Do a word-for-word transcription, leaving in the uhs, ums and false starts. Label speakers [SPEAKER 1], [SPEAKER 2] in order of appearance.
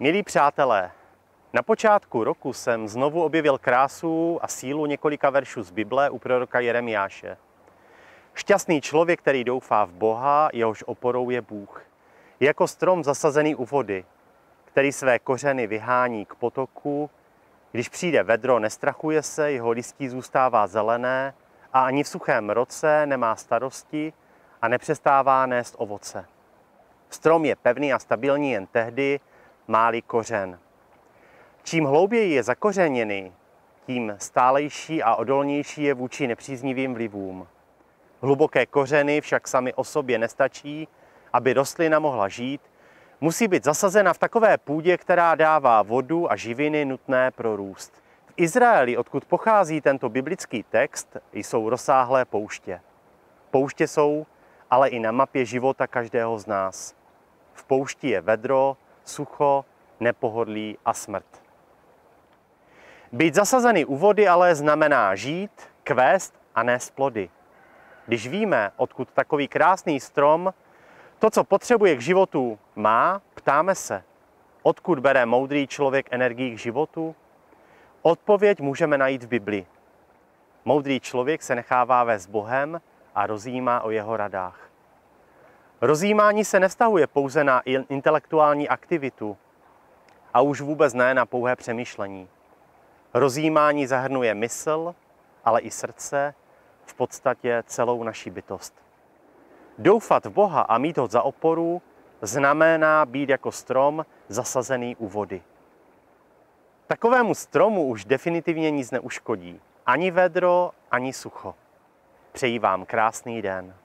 [SPEAKER 1] Milí přátelé, na počátku roku jsem znovu objevil krásu a sílu několika veršů z Bible u proroka Jeremiáše. Šťastný člověk, který doufá v Boha, jehož oporou je Bůh. Je jako strom zasazený u vody, který své kořeny vyhání k potoku. Když přijde vedro, nestrachuje se, jeho listí zůstává zelené a ani v suchém roce nemá starosti a nepřestává nést ovoce. Strom je pevný a stabilní jen tehdy, má-li kořen. Čím hlouběji je zakořeněný, tím stálejší a odolnější je vůči nepříznivým vlivům. Hluboké kořeny však sami o sobě nestačí, aby rostlina mohla žít, musí být zasazena v takové půdě, která dává vodu a živiny nutné pro růst. V Izraeli, odkud pochází tento biblický text, jsou rozsáhlé pouště. Pouště jsou ale i na mapě života každého z nás. V poušti je vedro, sucho, nepohodlí a smrt. Být zasazený u vody ale znamená žít, kvést a nést plody. Když víme, odkud takový krásný strom to, co potřebuje k životu, má, ptáme se, odkud bere moudrý člověk energii k životu? Odpověď můžeme najít v Bibli. Moudrý člověk se nechává vést Bohem a rozjímá o jeho radách. Rozjímání se nevztahuje pouze na intelektuální aktivitu a už vůbec ne na pouhé přemýšlení. Rozjímání zahrnuje mysl, ale i srdce, v podstatě celou naši bytost. Doufat v Boha a mít ho za oporu znamená být jako strom zasazený u vody. Takovému stromu už definitivně nic neuškodí. Ani vedro, ani sucho. Přeji vám krásný den.